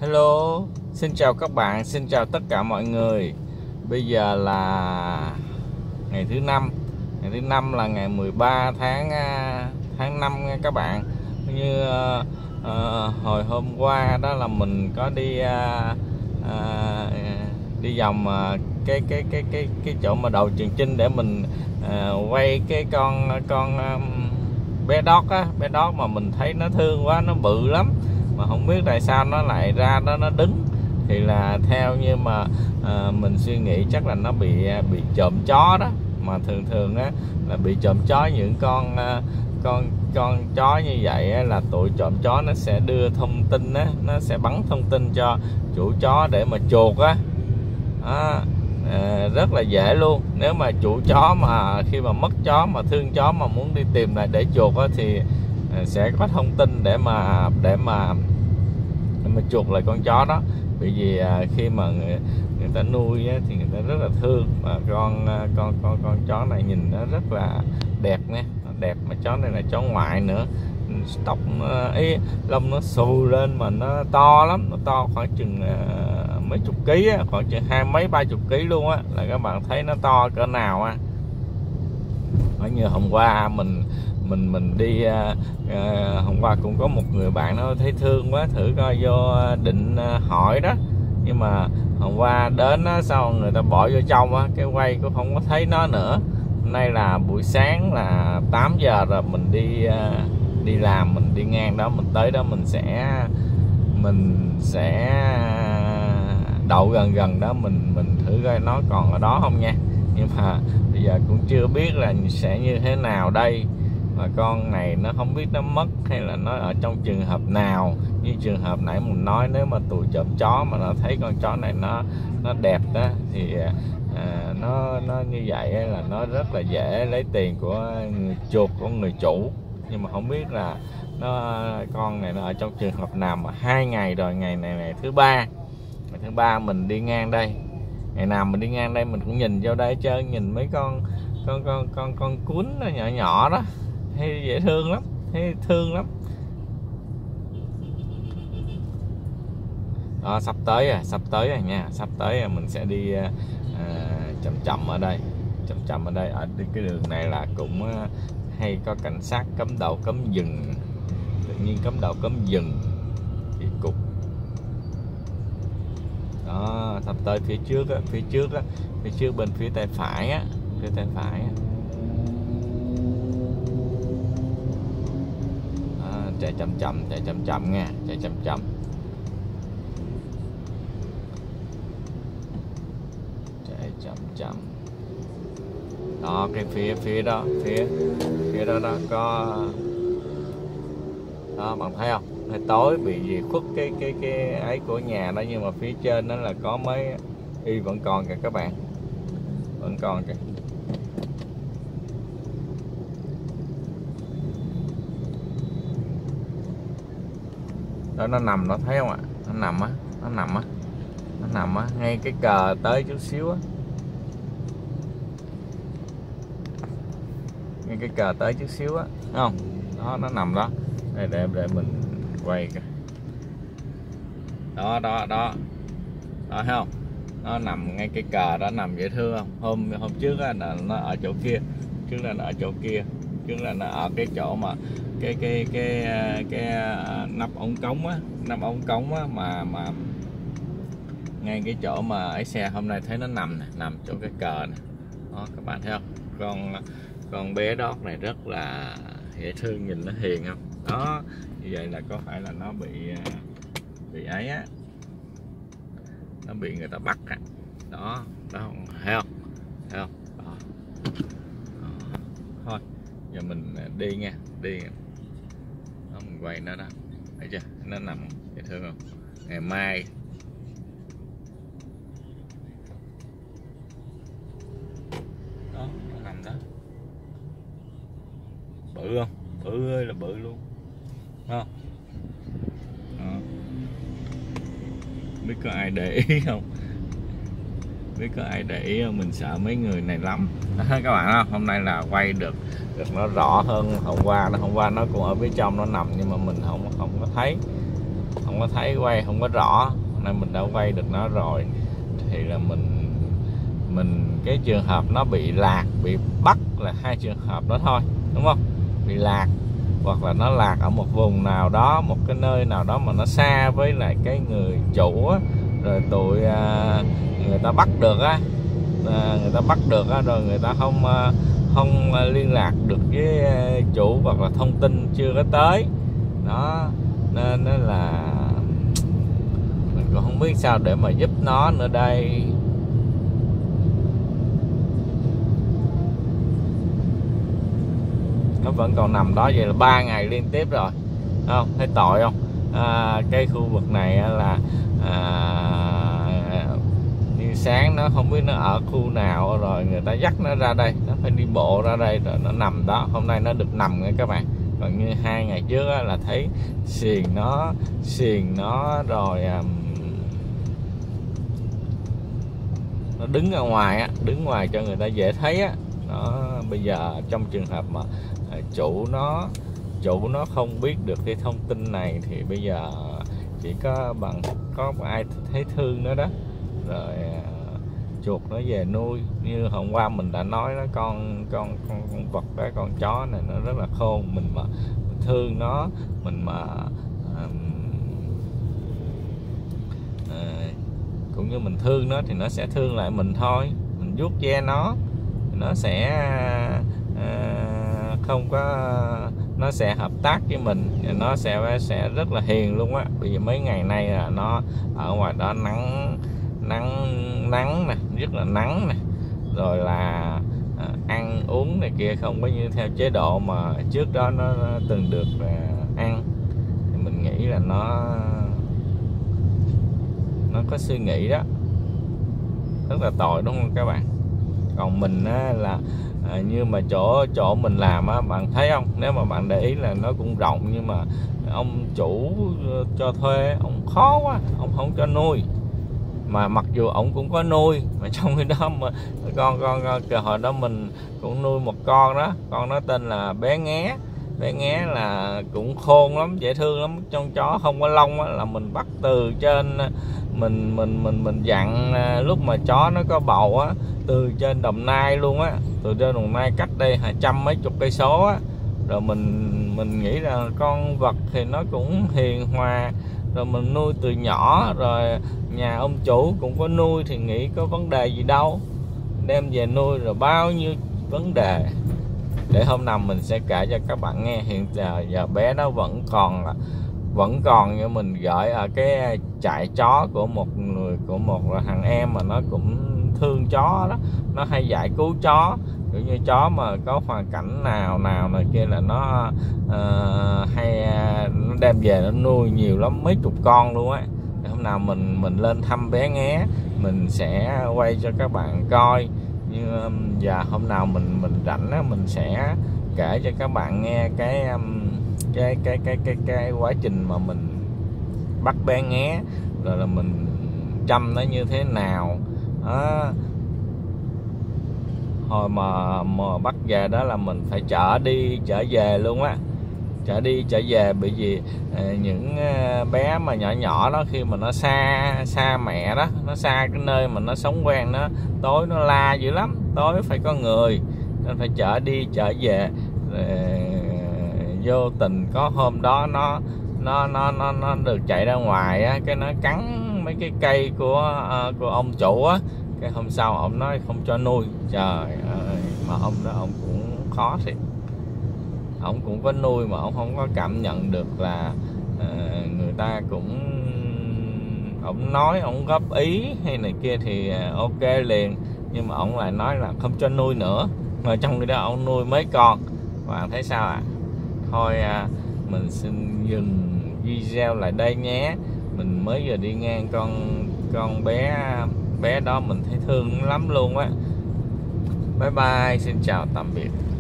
Hello, xin chào các bạn, xin chào tất cả mọi người. Bây giờ là ngày thứ năm. Ngày thứ năm là ngày 13 tháng 5 nha các bạn. Như hồi hôm qua đó là mình có đi vòng cái chỗ mà đầu Trường Chinh để mình quay cái con bé đót á, bé đót mà mình thấy nó thương quá, nó bự lắm mà không biết tại sao nó lại ra đó nó đứng. Thì là theo như mà mình suy nghĩ chắc là nó bị trộm chó đó. Mà thường á là bị trộm chó, những con chó như vậy á, là tụi trộm chó nó sẽ đưa thông tin á, nó sẽ bắn thông tin cho chủ chó để mà chuột á. Rất là dễ luôn. Nếu mà chủ chó mà khi mà mất chó mà thương chó mà muốn đi tìm lại để chuột á, thì sẽ có thông tin để mà chuột lại con chó đó. Bởi vì khi mà người ta nuôi á, thì người ta rất là thương. Mà con chó này nhìn nó rất là đẹp nha, đẹp. Mà chó này là chó ngoại nữa, tóc lông nó xù lên mà nó to lắm, nó to khoảng chừng mấy chục ký á, khoảng chừng mấy ba chục ký luôn á, là các bạn thấy nó to cỡ nào á. Ở như hôm qua mình đi hôm qua cũng có một người bạn nó thấy thương quá, thử coi vô định hỏi đó, nhưng mà hôm qua đến á, sau người ta bỏ vô trong á, cái quay cũng không có thấy nó nữa. Hôm nay là buổi sáng là 8 giờ rồi, mình đi làm, mình đi ngang đó, mình tới đó mình sẽ đậu gần đó, mình thử coi nó còn ở đó không nha. Nhưng mà bây giờ cũng chưa biết là sẽ như thế nào đây. Mà con này nó không biết nó mất hay là nó ở trong trường hợp nào. Như trường hợp nãy mình nói, nếu mà tụi trộm chó mà nó thấy con chó này nó đẹp đó, thì nó như vậy là nó rất là dễ lấy tiền của chuột của người chủ. Nhưng mà không biết là con này nó ở trong trường hợp nào. Mà 2 ngày rồi, ngày này ngày thứ ba. Ngày thứ ba mình đi ngang đây, ngày nào mình đi ngang đây mình cũng nhìn vô đây hết trơn, nhìn mấy con cún nó nhỏ nhỏ đó, thấy dễ thương lắm, thấy thương lắm. Đó, sắp tới rồi nha, sắp tới rồi mình sẽ đi chậm ở đây, ở cái đường này là cũng hay có cảnh sát cấm đầu cấm dừng, tự nhiên cấm đầu cấm dừng thì cục. Đó, sắp tới phía trước bên phía tay phải á, chạy chậm nha, chạy chậm. Đó, cái phía đó có đó, bạn thấy không? Hơi tối bị gì khuất cái ấy của nhà đó, nhưng mà phía trên đó là có mấy vẫn còn kìa các bạn, vẫn còn kìa. Đó, nó nằm đó, thấy không ạ? Nó nằm á ngay cái cờ tới chút xíu á, ngay cái cờ tới chút xíu á, thấy không? Đó, nó nằm đó. Đây, để mình quay kìa. Đó thấy không? Nó nằm ngay cái cờ đó, nằm dễ thương không? Hôm trước á, là nó ở chỗ kia, trước là nó ở cái chỗ mà cái nắp ống cống á, mà ngay cái chỗ mà ấy xe. Hôm nay thấy nó nằm chỗ cái cờ này. Đó, các bạn thấy không? Con bé đót này rất là dễ thương, nhìn nó hiền không? Đó, như vậy là có phải là nó bị ấy á, nó bị người ta bắt á. Đó, thấy không? Đó. Thôi giờ mình đi nha. Đó, mình quay nó đó, thấy chưa? Nó nằm dễ thương không? Ngày mai đó, nó nằm đó, bự không? Bự ơi là bự luôn, không? Đó. Biết có ai để ý không? Mình sợ mấy người này lắm đó, các bạn không? Hôm nay là quay được nó rõ hơn hôm qua nó cũng ở phía trong nó nằm, nhưng mà mình không có thấy không có thấy, quay không có rõ. Hôm nay mình đã quay được nó rồi, thì là mình cái trường hợp nó bị lạc, bị bắt là hai trường hợp đó thôi, đúng không? Bị lạc hoặc là nó lạc ở một vùng nào đó, một cái nơi nào đó mà nó xa với lại cái người chủ á, rồi người ta bắt được á, rồi người ta không liên lạc được với chủ, hoặc là thông tin chưa có tới đó, nên nó là mình cũng không biết sao để mà giúp nó nữa đây. Nó vẫn còn nằm đó vậy là 3 ngày liên tiếp rồi, không thấy tội không? Cái khu vực này là như sáng nó không biết nó ở khu nào, rồi người ta dắt nó ra đây, nó phải đi bộ ra đây rồi nó nằm đó. Hôm nay nó được nằm nha các bạn, còn như 2 ngày trước là thấy xiềng nó rồi nó đứng ở ngoài á, đứng ngoài cho người ta dễ thấy á. Nó bây giờ trong trường hợp mà chủ nó không biết được cái thông tin này thì bây giờ chỉ có ai thấy thương nó đó, rồi chuột nó về nuôi. Như hôm qua mình đã nói đó, con vật đó, con chó này nó rất là khôn, mình mà thương nó, mình mà cũng như mình thương nó thì nó sẽ thương lại mình thôi. Mình vuốt ve nó thì nó sẽ không có, nó sẽ hợp tác với mình, nó sẽ rất là hiền luôn á. Bởi vì mấy ngày nay là nó ở ngoài đó nắng nè, rất là nắng nè, rồi là ăn uống này kia không có như theo chế độ mà trước đó nó từng được ăn. Thì mình nghĩ là nó có suy nghĩ đó, rất là tội đúng không các bạn? Còn mình á, là như mà chỗ mình làm á, bạn thấy không, nếu mà bạn để ý là nó cũng rộng, nhưng mà ông chủ cho thuê ông khó quá, ông không cho nuôi. Mà mặc dù ông cũng có nuôi, mà trong khi đó mà con hồi đó mình cũng nuôi một con đó, con nó tên là bé Nghé. Bé Nghé là cũng khôn lắm, dễ thương lắm. Trong chó không có lông á, là mình bắt từ trên, mình dặn lúc mà chó nó có bầu á, từ trên Đồng Nai luôn á, từ trên Đồng Nai cách đây 200 mấy chục cây số á. Rồi mình nghĩ là con vật thì nó cũng hiền hòa, rồi mình nuôi từ nhỏ, rồi nhà ông chủ cũng có nuôi thì nghĩ có vấn đề gì đâu, đem về nuôi rồi bao nhiêu vấn đề. Để hôm nào mình sẽ kể cho các bạn nghe. Hiện giờ bé nó vẫn còn như mình gửi ở cái trại chó của một thằng em mà nó cũng thương chó đó, nó hay giải cứu chó. Kiểu như chó mà có hoàn cảnh nào này kia là nó hay nó đem về nó nuôi nhiều lắm, mấy chục con luôn á. Hôm nào mình lên thăm bé Nghé, mình sẽ quay cho các bạn coi. Như và hôm nào mình rảnh á, mình sẽ kể cho các bạn nghe cái quá trình mà mình bắt bé Nghé, rồi là mình chăm nó như thế nào đó. Hồi mà bắt về đó là mình phải chở đi chở về luôn á, chở đi chở về. Bởi vì những bé mà nhỏ đó, khi mà nó xa mẹ đó, nó xa cái nơi mà nó sống quen, nó tối nó la dữ lắm, tối phải có người nên phải chở đi chở về. Vô tình có hôm đó nó được chạy ra ngoài á, cái nó cắn mấy cái cây của ông chủ á. Cái hôm sau ông nói không cho nuôi. Trời ơi, mà ông đó ông cũng khó thiệt. Ông cũng có nuôi mà ông không có cảm nhận được là người ta cũng, ông nói ông góp ý hay này kia thì ok liền, nhưng mà ông lại nói là không cho nuôi nữa, mà trong khi đó ông nuôi mấy con. Bạn thấy sao ạ? Thôi mình xin dừng video lại đây nhé. Mình mới vừa đi ngang con bé đó, mình thấy thương lắm luôn á. Bye bye, xin chào tạm biệt.